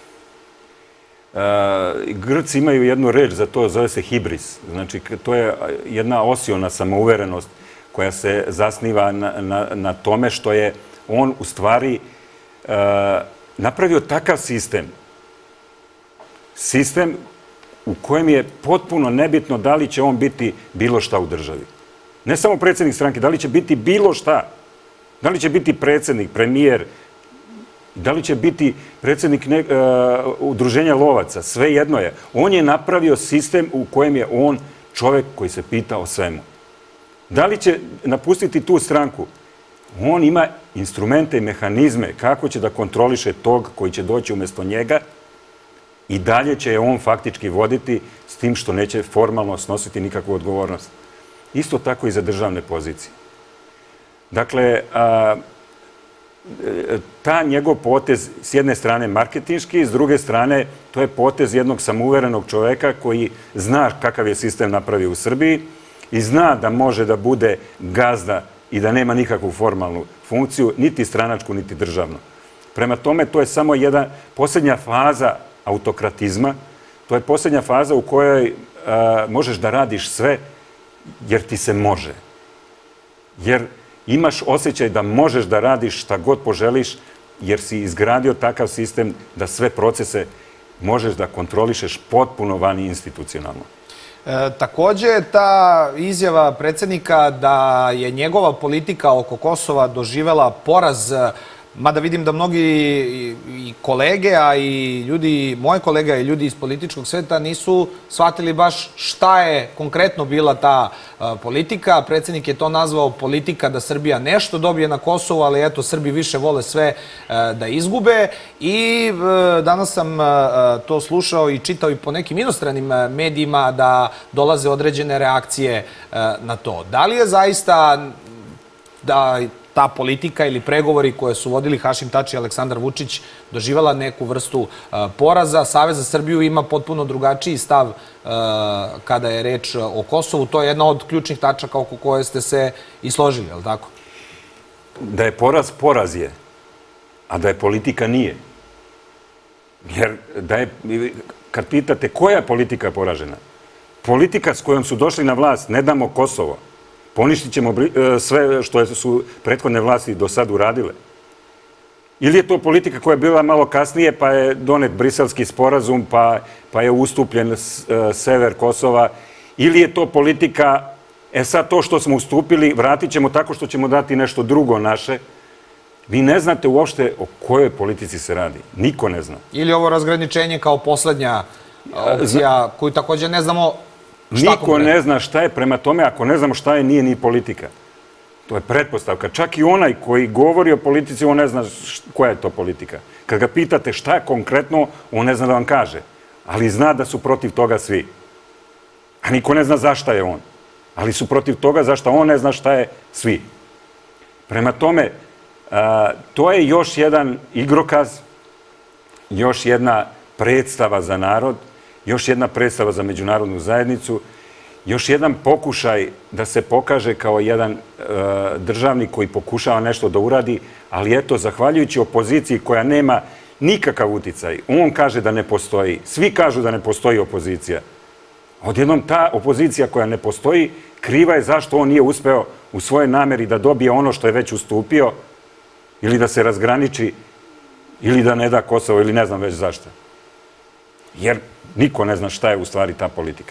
B: Grci imaju jednu reč za to, zove se hibris. Znači, to je jedna osiona samouverenost koja se zasniva na tome što je on u stvari napravio takav sistem u kojem je potpuno nebitno da li će on biti bilo šta u državi. Ne samo predsjednik stranke, da li će biti bilo šta. Da li će biti predsjednik, premijer, da li će biti predsjednik udruženja lovaca, sve jedno je. On je napravio sistem u kojem je on čovjek koji se pita o svemu. Da li će napustiti tu stranku? On ima instrumente i mehanizme kako će da kontroliše tog koji će doći umjesto njega i dalje će je on faktički voditi s tim što neće formalno snositi nikakvu odgovornost. Isto tako i za državne pozicije. Dakle, ta njegov potez s jedne strane marketinški, s druge strane to je potez jednog samouverenog čoveka koji zna kakav je sistem napravio u Srbiji i zna da može da bude gazda i da nema nikakvu formalnu funkciju, niti stranačku, niti državnu. Prema tome, to je samo jedna posljednja faza autokratizma, to je posljednja faza u kojoj možeš da radiš sve jer ti se može. Jer imaš osjećaj da možeš da radiš šta god poželiš, jer si izgradio takav sistem da sve procese možeš da kontrolišeš potpuno vani institucionalno.
A: Također, ta izjava predsjednika da je njegova politika oko Kosova doživela poraz, mada vidim da mnogi i kolege, a i ljudi, moje kolege i ljudi iz političkog sveta nisu shvatili baš šta je konkretno bila ta politika. Predsjednik je to nazvao politika da Srbija nešto dobije na Kosovu, ali eto, Srbi više vole sve da izgube. I danas sam to slušao i čitao i po nekim inostranim medijima da dolaze određene reakcije na to. Da li je zaista da ta politika ili pregovori koje su vodili Hašim Tači i Aleksandar Vučić doživjela neku vrstu poraza? Savez za Srbiju ima potpuno drugačiji stav kada je reč o Kosovu. To je jedna od ključnih tačaka oko koje ste se i složili, je li tako?
B: Da je poraz, poraz je. A da je politika, nije. Jer kad pitate koja je politika poražena, politika s kojom su došli na vlast, ne damo Kosovo, poništit ćemo sve što su prethodne vlasti do sad uradile. Ili je to politika koja je bila malo kasnije, pa je donet briselski sporazum, pa je ustupljen sever Kosova, ili je to politika, sad to što smo ustupili, vratit ćemo tako što ćemo dati nešto drugo naše. Vi ne znate uopšte o kojoj politici se radi. Niko ne zna.
A: Ili ovo razgraničenje kao poslednja opcija koju također ne znamo.
B: Niko ne zna šta je, prema tome, ako ne znamo šta je, nije ni politika. To je pretpostavka. Čak i onaj koji govori o politici, on ne zna koja je to politika. Kad ga pitate šta je konkretno, on ne zna da vam kaže. Ali zna da su protiv toga svi. A niko ne zna zašta je on. Ali su protiv toga zašta on ne zna šta je svi. Prema tome, to je još jedan igrokaz, još jedna predstava za narod, još jedna predstava za međunarodnu zajednicu, još jedan pokušaj da se pokaže kao jedan državnik koji pokušava nešto da uradi, ali eto, zahvaljujući opoziciji koja nema nikakav uticaj, on kaže da ne postoji, svi kažu da ne postoji opozicija. Odjednom ta opozicija koja ne postoji, kriva je zašto on nije uspeo u svojoj nameri da dobije ono što je već ustupio, ili da se razgraniči, ili da ne da Kosovo, ili ne znam već zašto. Jer niko ne zna šta je u stvari ta politika.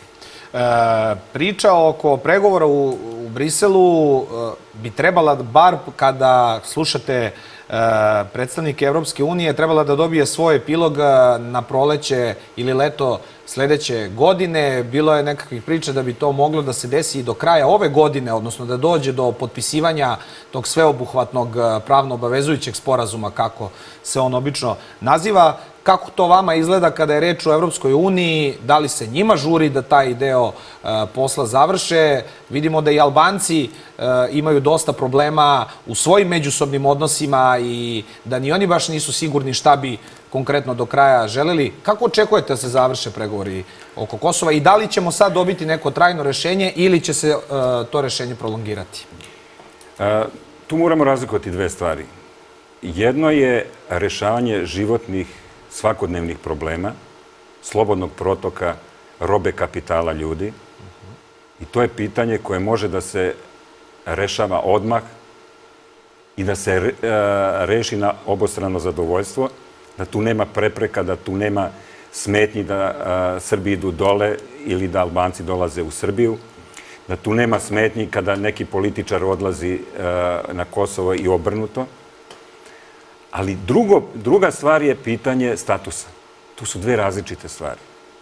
A: Priča oko pregovora u Briselu bi trebala, bar kada slušate predstavnike Evropske unije, trebala da dobije svoj epilog na proleće ili leto sljedeće godine. Bilo je nekakvih priča da bi to moglo da se desi i do kraja ove godine, odnosno da dođe do potpisivanja tog sveobuhvatnog pravno obavezujućeg sporazuma, kako se on obično naziva. Kako to vama izgleda kada je reč o Evropskoj uniji? Da li se njima žuri da taj deo posla završe? Vidimo da i Albanci imaju dosta problema u svojim međusobnim odnosima i da ni oni baš nisu sigurni šta bi konkretno do kraja želeli. Kako očekujete da se završe pregovori oko Kosova i da li ćemo sad dobiti neko trajno rešenje ili će se to rešenje prolongirati?
B: Tu moramo razlikovati dve stvari. Jedno je rešavanje životnih svakodnevnih problema, slobodnog protoka, robe, kapitala, ljudi. I to je pitanje koje može da se rešava odmah i da se reši na obostrano zadovoljstvo, da tu nema prepreka, da tu nema smetnji da Srbi idu dole ili da Albanci dolaze u Srbiju, da tu nema smetnji kada neki političar odlazi na Kosovo i obrnuto. Ali druga stvar je pitanje statusa. Tu su dve različite stvari.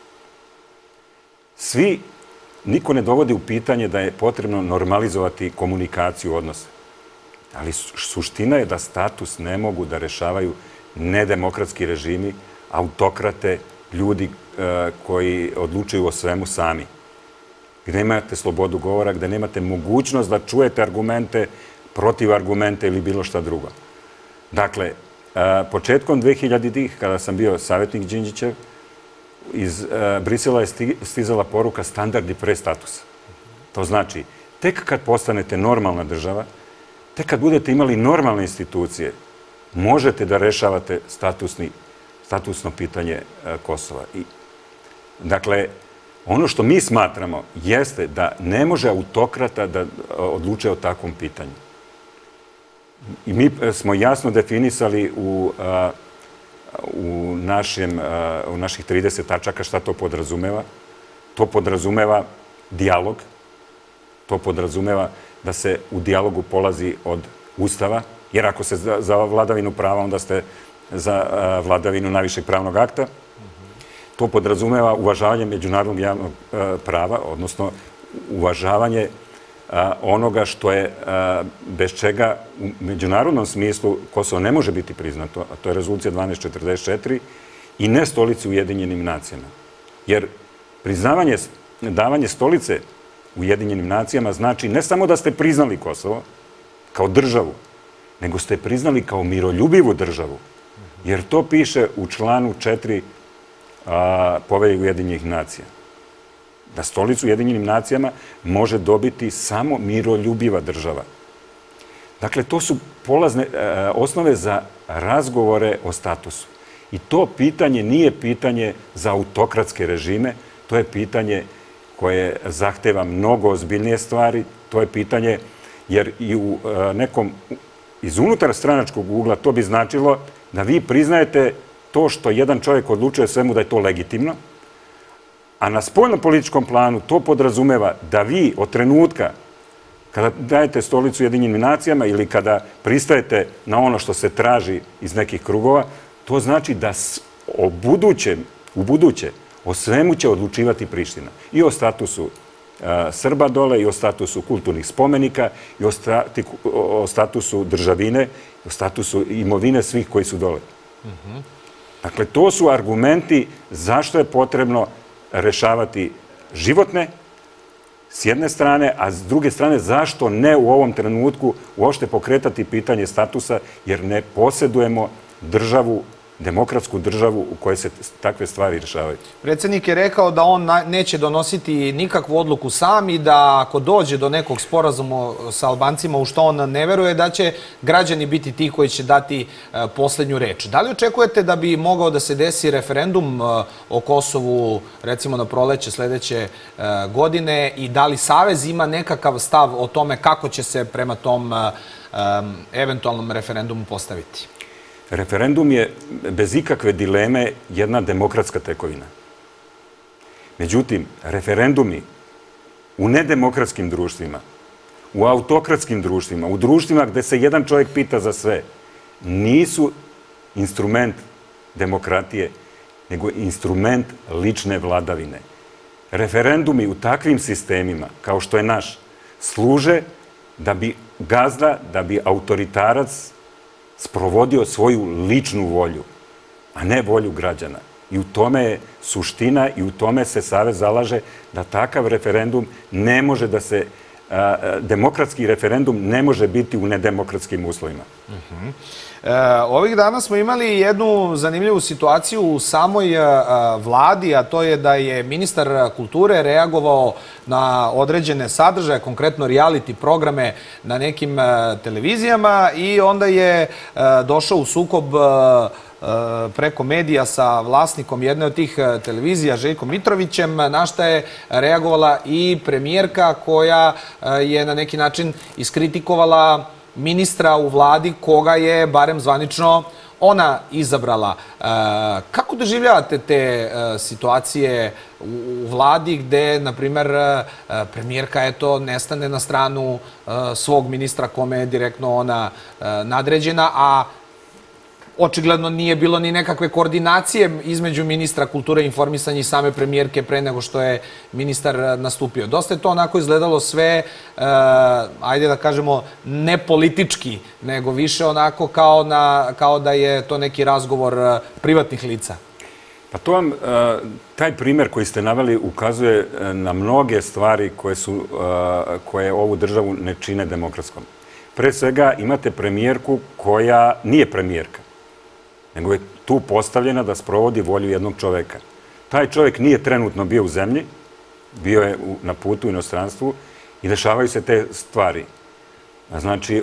B: Niko ne dovodi u pitanje da je potrebno normalizovati komunikaciju odnosa. Ali suština je da status ne mogu da rešavaju nedemokratski režimi, autokrate, ljudi koji odlučuju o svemu sami. Gde nemate slobodu govora, gde nemate mogućnost da čujete argumente, protiv argumente ili bilo šta drugo. Dakle, početkom 2000-ih, kada sam bio savjetnik Đinđićev, iz Brisela je stizala poruka standardi pre statusa. To znači, tek kad postanete normalna država, tek kad budete imali normalne institucije, možete da rešavate statusno pitanje Kosova. Dakle, ono što mi smatramo jeste da ne može autokrata da odlučuje o takvom pitanju. I mi smo jasno definisali u naših 30 tačaka šta to podrazumeva. To podrazumeva dijalog, to podrazumeva da se u dijalogu polazi od Ustava, jer ako ste za vladavinu prava, onda ste za vladavinu najvišeg pravnog akta. To podrazumeva uvažavanje međunarodnog javnog prava, odnosno uvažavanje onoga što je, bez čega u međunarodnom smislu Kosovo ne može biti priznato, a to je rezolucija 1244 i ne stolice u Ujedinjenim nacijama. Jer priznavanje, davanje stolice u Ujedinjenim nacijama znači ne samo da ste priznali Kosovo kao državu, nego ste priznali kao miroljubivu državu. Jer to piše u članu 4 Povelje Ujedinjenih nacija. Da stolicu u Ujedinjenim nacijama može dobiti samo miroljubiva država. Dakle, to su polazne osnove za razgovore o statusu. I to pitanje nije pitanje za autokratske režime, to je pitanje koje zahteva mnogo ozbiljnije stvari, to je pitanje, jer i u nekom iz unutar stranačkog ugla to bi značilo da vi priznajete to što jedan čovjek odlučuje svemu da je to legitimno, a na spoljnom političkom planu to podrazumeva da vi od trenutka kada dajete stolicu Ujedinjenim nacijama ili kada pristajete na ono što se traži iz nekih krugova, to znači da u buduće o svemu će odlučivati Priština. I o statusu Srba dole, i o statusu kulturnih spomenika, i o statusu državine, o statusu imovine svih koji su dole. Dakle, to su argumenti zašto je potrebno rešavati životne s jedne strane, a s druge strane zašto ne u ovom trenutku uopšte pokretati pitanje statusa, jer ne posjedujemo državu, demokratsku državu u kojoj se takve stvari rešavaju.
A: Predsjednik je rekao da on neće donositi nikakvu odluku sam i da ako dođe do nekog sporazuma sa Albancima u što on ne veruje, da će građani biti ti koji će dati poslednju reč. Da li očekujete da bi mogao da se desi referendum o Kosovu, recimo na proleće sledeće godine, i da li Savez ima nekakav stav o tome kako će se prema tom eventualnom referendumu postaviti?
B: Referendum je bez ikakve dileme jedna demokratska tekovina. Međutim, referendumi u nedemokratskim društvima, u autokratskim društvima, u društvima gde se jedan čovjek pita za sve, nisu instrument demokratije, nego instrument lične vladavine. Referendumi u takvim sistemima, kao što je naš, služe da bi gazda, da bi autoritarac sprovodio svoju ličnu volju, a ne volju građana. I u tome je suština i u tome se Savez zalaže da takav referendum ne može da se, demokratski referendum ne može biti u nedemokratskim uslovima.
A: Ovih dana smo imali jednu zanimljivu situaciju u samoj vladi, a to je da je ministar kulture reagovao na određene sadržaje, konkretno reality programe na nekim televizijama, i onda je došao u sukob preko medija sa vlasnikom jedne od tih televizija, Željkom Mitrovićem, na šta je reagovala i premijerka koja je na neki način iskritikovala ministra u vladi koga je barem zvanično ona izabrala. Kako doživljavate te situacije u vladi gde, na primer, premijerka nestane na stranu svog ministra kome je direktno ona nadređena, a očigledno nije bilo ni nekakve koordinacije između ministra kulture i informisanja i same premijerke pre nego što je ministar nastupio. Dosta je to onako izgledalo sve, ajde da kažemo, ne politički, nego više onako kao da je to neki razgovor privatnih lica.
B: Pa to vam, taj primer koji ste naveli ukazuje na mnoge stvari koje ovu državu ne čine demokratskom. Pre svega imate premijerku koja nije premijerka, nego je tu postavljena da sprovodi volju jednog čoveka. Taj čovek nije trenutno bio u zemlji, bio je na putu u inostranstvu i dešavaju se te stvari. Znači,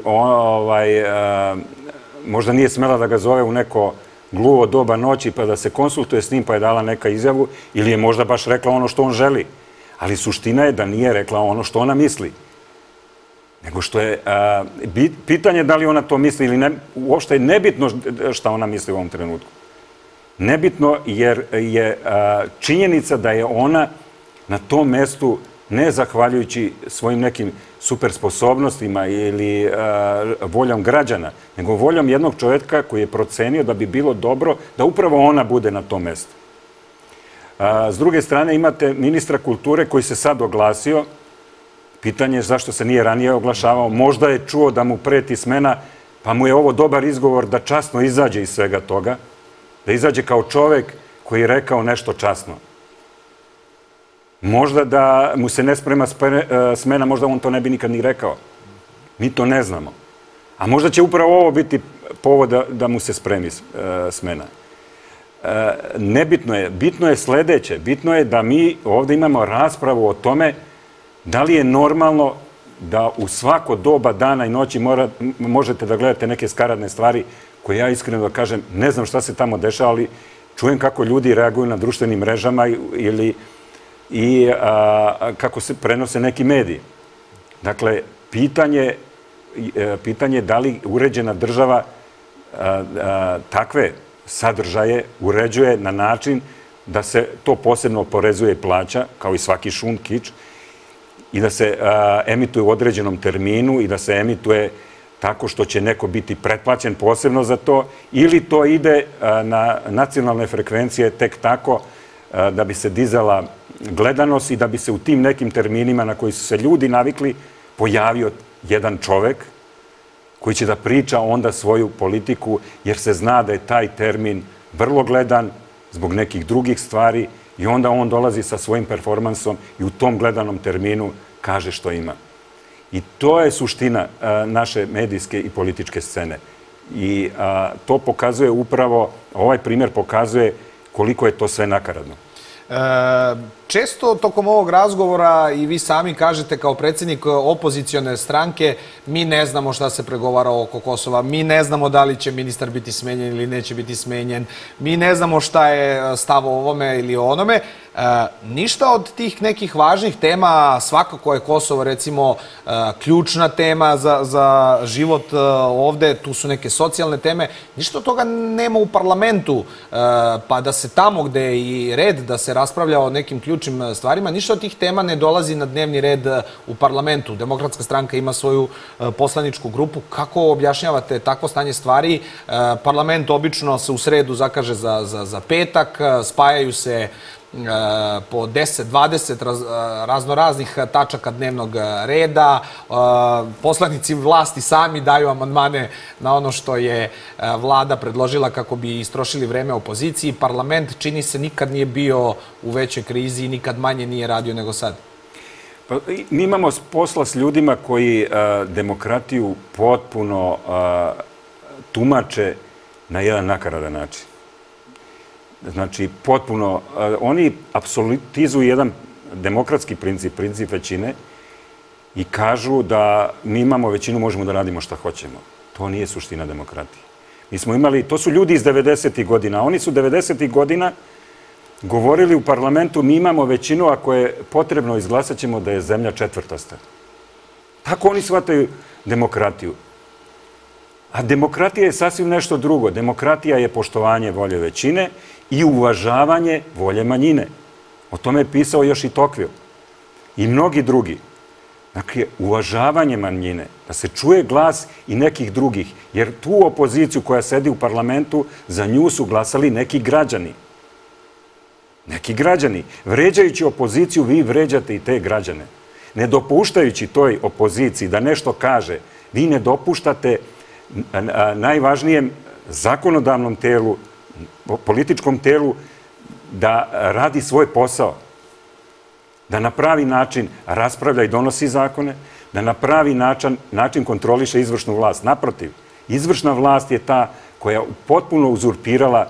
B: možda nije smela da ga zove u neko gluvo doba noći pa da se konsultuje s njim pa je dala neka izjavu ili je možda baš rekla ono što on želi. Ali suština je da nije rekla ono što ona misli. Nego što je pitanje da li ona to misli ili ne, uopšte je nebitno šta ona misli u ovom trenutku. Nebitno jer je činjenica da je ona na tom mestu ne zahvaljujući svojim nekim super sposobnostima ili voljom građana, nego voljom jednog čovjeka koji je procenio da bi bilo dobro da upravo ona bude na tom mestu. S druge strane imate ministra kulture koji se sad oglasio. Pitanje je zašto se nije ranije oglašavao. Možda je čuo da mu preti smena, pa mu je ovo dobar izgovor da časno izađe iz svega toga, da izađe kao čovek koji je rekao nešto časno. Možda da mu se ne sprema smena, možda on to ne bi nikad ni rekao. Mi to ne znamo. A možda će upravo ovo biti povod da mu se spremi smena. Nebitno je. Bitno je sledeće. Bitno je da mi ovde imamo raspravu o tome da li je normalno da u svako doba dana i noći možete da gledate neke skaradne stvari koje ja iskreno da kažem, ne znam šta se tamo dešava, ali čujem kako ljudi reaguju na društvenim mrežama i kako se prenose neki mediji. Dakle, pitanje je da li uređena država takve sadržaje uređuje na način da se to posebno oporezuje i plaća, kao i svaki šund, kič, i da se emituje u određenom terminu i da se emituje tako što će neko biti pretplaćen posebno za to, ili to ide na nacionalne frekvencije tek tako da bi se dizala gledanost i da bi se u tim nekim terminima na koji su se ljudi navikli pojavio jedan čovek koji će da priča onda svoju politiku, jer se zna da je taj termin vrlo gledan zbog nekih drugih stvari i onda on dolazi sa svojim performansom i u tom gledanom terminu kaže što ima. I to je suština naše medijske i političke scene. I to pokazuje upravo, ovaj primjer pokazuje koliko je to sve nakaradno.
A: Često tokom ovog razgovora i vi sami kažete kao predsjednik opozicione stranke, mi ne znamo šta se pregovara oko Kosova, mi ne znamo da li će ministar biti smenjen ili neće biti smenjen, mi ne znamo šta je stav o ovome ili o onome. Ništa od tih nekih važnih tema, svakako je Kosovo recimo ključna tema za život ovde, tu su neke socijalne teme, ništa od toga nema u parlamentu, pa da se tamo gde je i red da se raspravlja o nekim ključnim stvarima, ništa od tih tema ne dolazi na dnevni red u parlamentu. Demokratska stranka ima svoju poslaničku grupu. Kako objašnjavate takvo stanje stvari? Parlament obično se u sredu zakaže za petak, spajaju se po 10-20 raznoraznih tačaka dnevnog reda. Poslanici vlasti sami daju amandmane na ono što je vlada predložila kako bi istrošili vreme opoziciji. Parlament, čini se, nikad nije bio u većoj krizi i nikad manje nije radio nego sad.
B: Mi imamo posla s ljudima koji demokratiju potpuno tumače na jedan nakaradan način. Znači, potpuno, oni apsolutizuju jedan demokratski princip, princip većine i kažu da mi imamo većinu, možemo da radimo šta hoćemo. To nije suština demokratije. Mi smo imali, to su ljudi iz 90. godina, oni su 90. godina govorili u parlamentu mi imamo većinu, ako je potrebno izglasat ćemo da je zemlja četvrtasta. Tako oni shvataju demokratiju. A demokratija je sasvim nešto drugo. Demokratija je poštovanje volje većine i uvažavanje volje manjine. O tome je pisao još i Tocqueville i mnogi drugi. Dakle, uvažavanje manjine, da se čuje glas i nekih drugih, jer tu opoziciju koja sedi u parlamentu, za nju su glasali neki građani. Neki građani. Vređajući opoziciju, vi vređate i te građane. Ne dopuštajući toj opoziciji da nešto kaže, vi ne dopuštate najvažnijem zakonodavnom telu, političkom telu, da radi svoj posao, da na pravi način raspravlja i donosi zakone, da na pravi način kontroliše izvršnu vlast. Naprotiv, izvršna vlast je ta koja je potpuno uzurpirala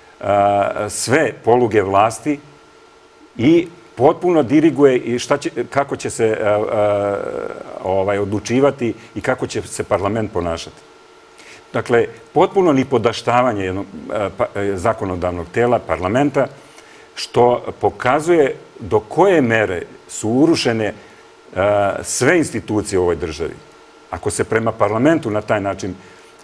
B: sve poluge vlasti i potpuno diriguje i kako će se odlučivati i kako će se parlament ponašati. Dakle, potpuno nipodaštavanje jednog zakonodavnog tela, parlamenta, što pokazuje do koje mere su urušene sve institucije u ovoj državi. Ako se prema parlamentu na taj način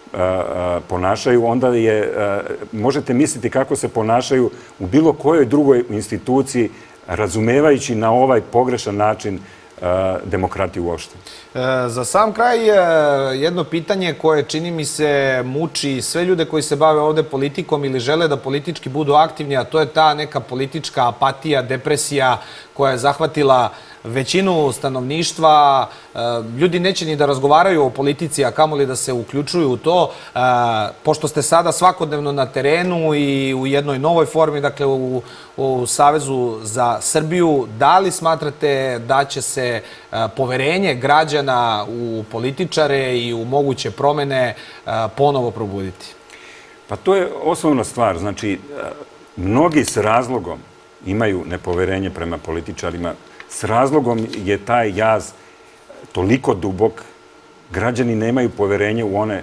B: ponašaju, onda možete misliti kako se ponašaju u bilo kojoj drugoj instituciji, razumevajući na ovaj pogrešan način demokratiju uopšte.
A: Za sam kraj, jedno pitanje koje čini mi se muči sve ljude koji se bave ovde politikom ili žele da politički budu aktivni, a to je ta neka politička apatija, depresija koja je zahvatila većinu stanovništva. Ljudi neće ni da razgovaraju o politici, a kamoli da se uključuju u to. Pošto ste sada svakodnevno na terenu i u jednoj novoj formi, dakle u Savezu za Srbiju, da li smatrate da će se poverenje građana u političare i u moguće promene ponovo probuditi?
B: Pa to je osnovna stvar. Znači, mnogi s razlogom imaju nepoverenje prema političarima. S razlogom je taj jaz toliko dubok. Građani nemaju poverenje u one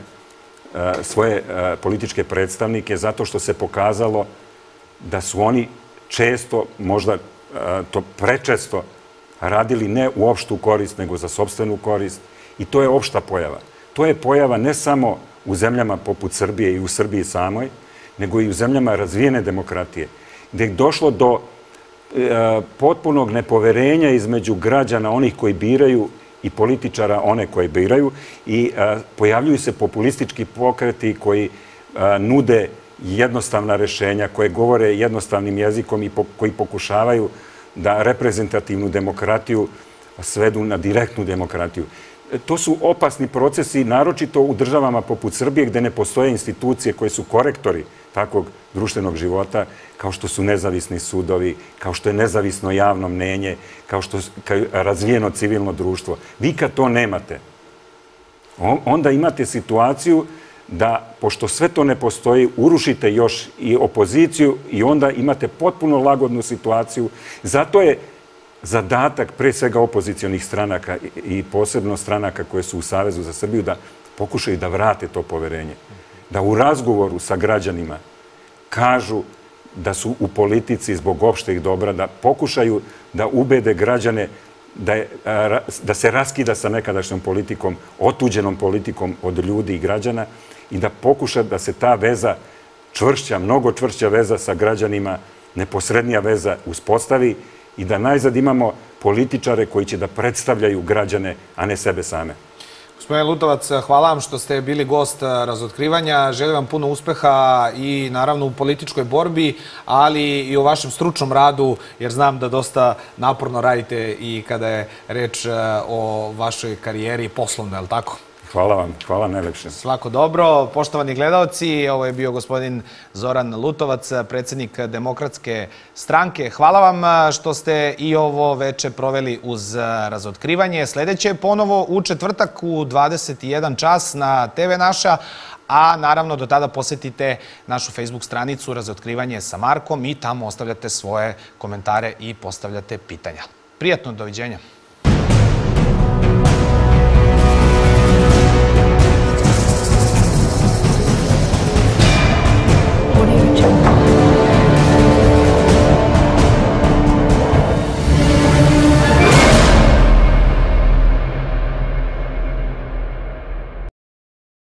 B: svoje političke predstavnike zato što se pokazalo da su oni često, možda to prečesto, radili ne u opštu korist, nego za sopstvenu korist. I to je opšta pojava. To je pojava ne samo u zemljama poput Srbije i u Srbiji samoj, nego i u zemljama razvijene demokratije, gde je došlo do potpunog nepoverenja između građana, onih koji biraju, i političara, one koje biraju, i pojavljuju se populistički pokreti koji nude jednostavna rešenja, koje govore jednostavnim jezikom i koji pokušavaju da reprezentativnu demokratiju svedu na direktnu demokratiju. To su opasni procesi, naročito u državama poput Srbije, gde ne postoje institucije koje su korektori takvog društvenog života, kao što su nezavisni sudovi, kao što je nezavisno javno mnenje, kao što je razvijeno civilno društvo. Vi kad to nemate, onda imate situaciju da, pošto sve to ne postoji, urušite još i opoziciju i onda imate potpuno lagodnu situaciju. Zato je zadatak pre svega opozicionih stranaka i posebno stranaka koje su u Savezu za Srbiju da pokušaju da vrate to poverenje. Da u razgovoru sa građanima kažu da su u politici zbog opšteg dobra, da pokušaju da ubede građane da se raskida sa nekadašnjom politikom, otuđenom politikom od ljudi i građana i da pokuša da se ta veza čvršća, mnogo čvršća veza sa građanima, neposrednija veza uspostavi i da najzad imamo političare koji će da predstavljaju građane, a ne sebe same.
A: Gospodine Lutovac, hvala vam što ste bili gost Razotkrivanja. Želim vam puno uspeha i naravno u političkoj borbi, ali i u vašem stručnom radu, jer znam da dosta naporno radite i kada je reč o vašoj karijeri poslovno, je li tako?
B: Hvala vam, hvala najlepše.
A: Svako dobro. Poštovani gledaoci, ovo je bio gospodin Zoran Lutovac, predsjednik Demokratske stranke. Hvala vam što ste i ovo veče proveli uz Razotkrivanje. Sljedeće je ponovo u četvrtak u 21 čas na TV Naša, a naravno do tada posetite našu Facebook stranicu Razotkrivanje sa Markom i tamo ostavljate svoje komentare i postavljate pitanja. Prijatno, doviđenja.